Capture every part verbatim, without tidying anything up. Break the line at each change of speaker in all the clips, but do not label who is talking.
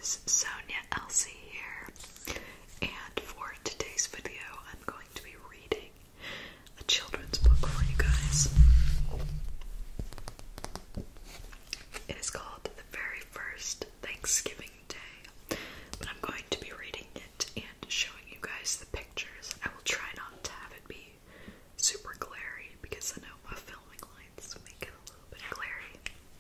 guys, Sonia Elsie here, and for today's video I'm going to be reading a children's book for you guys. It is called The Very First Thanksgiving Day, but I'm going to be reading it and showing you guys the pictures. I will try not to have it be super glary because I know my filming lines make it a little bit glary.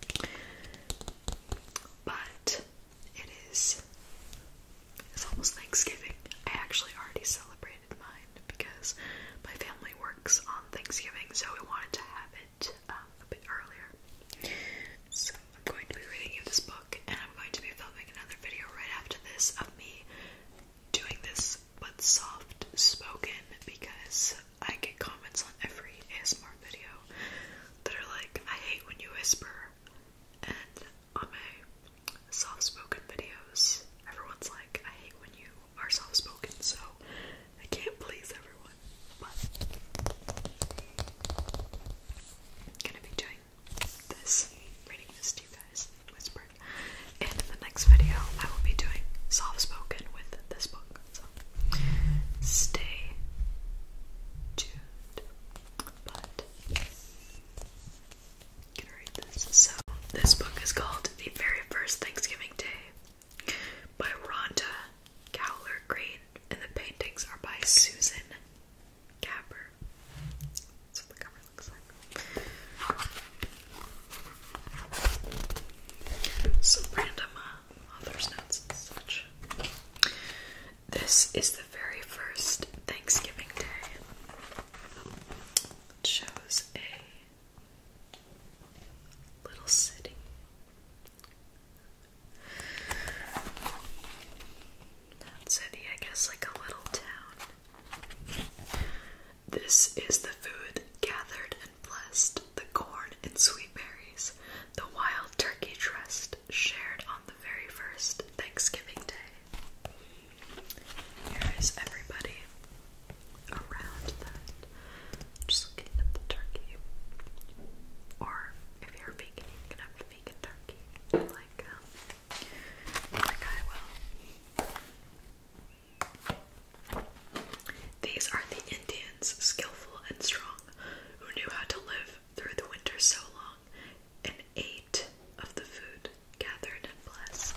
But it is it's almost Thanksgiving. I actually already celebrated mine because my family works on Thanksgiving, so we wanted to have it um, a bit earlier. So I'm going to be reading you this book, and I'm going to be filming another video right after this of me doing this but soft spoken, because I get comments on every A S M R video that are like, I hate when you whisper, and on my soft-spoken videos, everyone's like, I hate when you are soft-spoken, so I can't please everyone, but I'm gonna be doing this, reading this to you guys, whispered, and in the next video, I will be doing soft-spoken with this book, so stay tuned, but I'm gonna read this. So, this book is called The Very First Thanksgiving Day by Rhonda Cowler Green, and the paintings are by Susan Capper. That's what the cover looks like. Some random uh, author's notes and such. This is the very first Thanksgiving Day. It shows a little city. Not city, I guess like a little town. This is the food gathered and blessed, the corn and sweet berries, the wild turkey dressed, shared on the very first Thanksgiving Day. Here is everybody around that. Just looking at the turkey. Or if you're vegan, you can have a vegan turkey, like um, like I will. These are the Indians, skillful and strong, who knew how to live through the winter so long, and ate of the food gathered and blessed.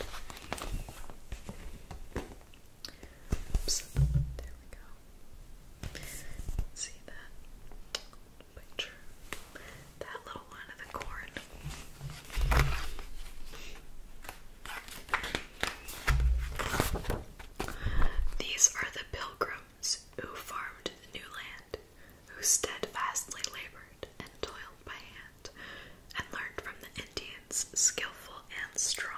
Oops, there we go. See that picture? That little line of the corn. These are the pilgrims who farmed the new land, who steadfastly labored and toiled by hand, and learned from the Indians, skillful and strong.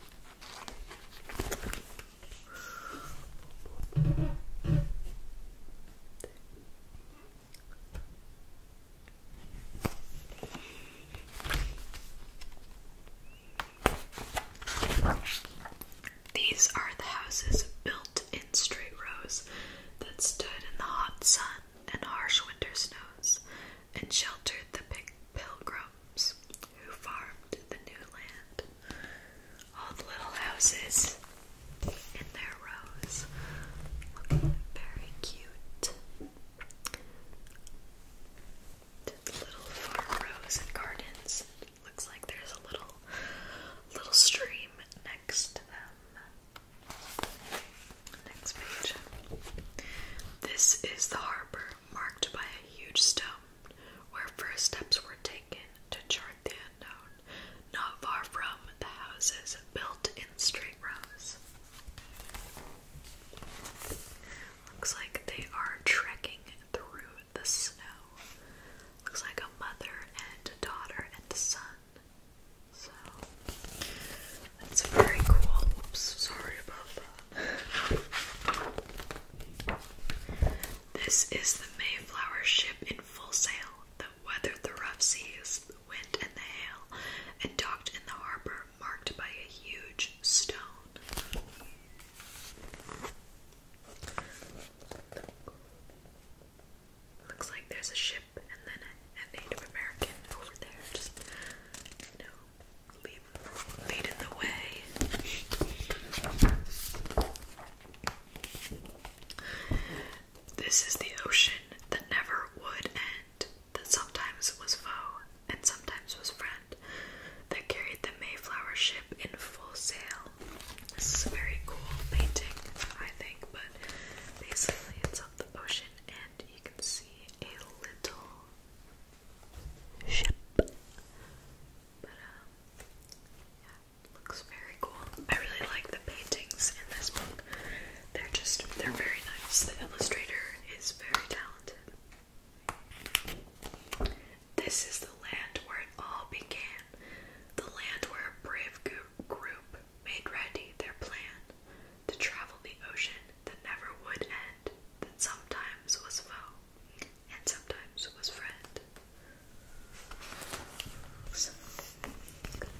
These are the houses built in straight rows that stood in the hot sun and harsh winter snows, and sheltered the pig pilgrims who farmed the new land.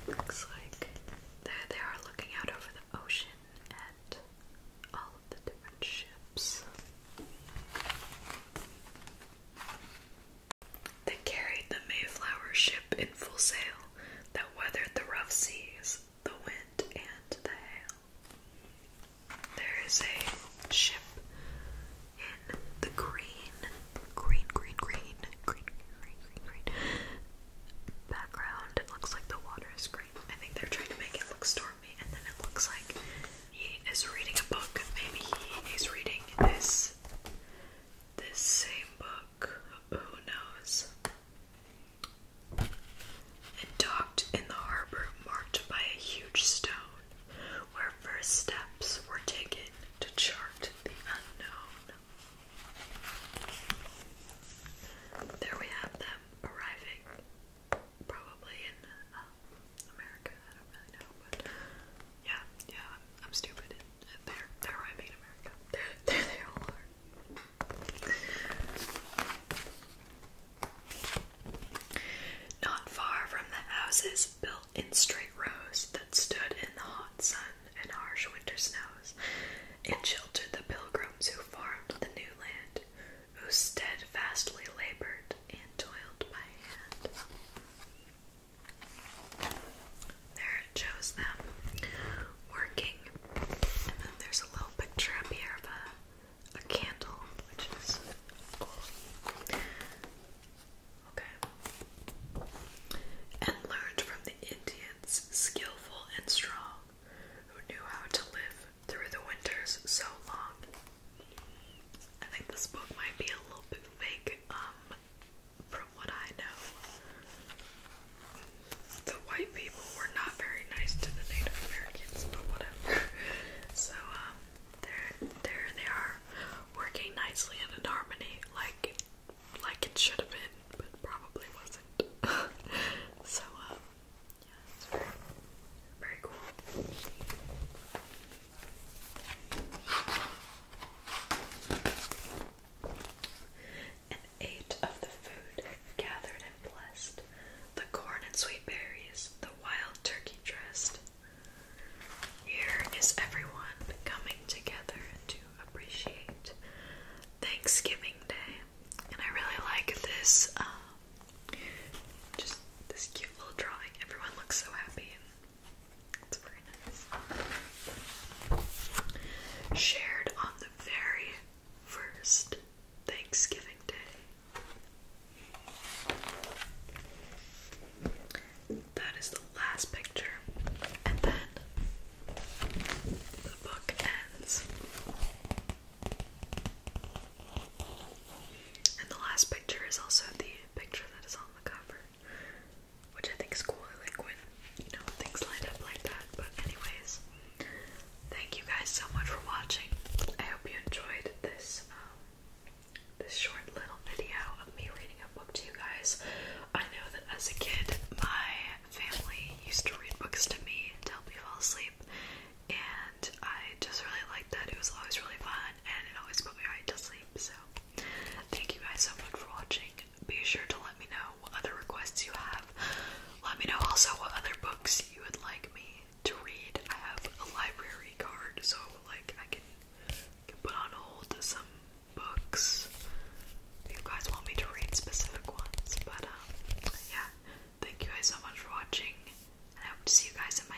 Looks like there they are looking out over the ocean at all of the different ships. They carried the Mayflower ship in full sail that weathered the rough seas, the wind, and the hail. There is a ship in the green, green, green, green, green, green, green, green background. It looks like the water is green. I think they're trying to make it look stormy, and then it looks like he is reading a book. Maybe he is reading this this same book. Who knows? It docked in the harbor marked by a huge stone, where first steps were taken to chart the unknown. There we have them arriving, probably in uh, America. I don't really know, but yeah, yeah, I'm, I'm stupid. They're they're arriving in America. There, there they all are. Not far from the houses built in straight rows that stood in the hot sun and harsh winter snows, and sheltered the pilgrims who farmed the new land, who steadfastly labored and toiled by hand. There it shows them working, and then there's a little picture up here of a, a candle, which is cool. Okay. And learned from the Indians, skillful and strong, who knew how to live through the winters so long. I think this book might be a little bit fake, um, from what I know. The white people were not very nice to the Native Americans, but whatever. So, um, there, there they are, working nicely and in harmony, like, like it should have been, but probably wasn't. So, um, yeah, it's very, very cool. And ate of the food gathered and blessed, the corn and sweet berries, the wild turkey dressed. Here is everyone coming together to appreciate Thanksgiving Day. And I really like this, um, just this cute little drawing. Everyone looks so happy, and it's very nice. Shared on the very first Thanksgiving Day. That is the last picture, and then the book ends. And the last picture is also the picture that is on the cover, which I think is cool. I like when, you know, things line up like that. But anyways, thank you guys so much for watching. I hope you enjoyed this, um, this short little video of me reading a book to you guys. I know that as a kid, my family used to read books to me to help me fall asleep, and I just really liked that. It was always really fun, and it always put me right to sleep. So thank you guys so much for watching. Be sure to let me know what other requests you have. Let me know also what other books you would like me to read. I have a library card, so like I can, can put on hold some books if you guys want me to read specific ones. But um, yeah, thank you guys so much for watching, and I hope to see you guys in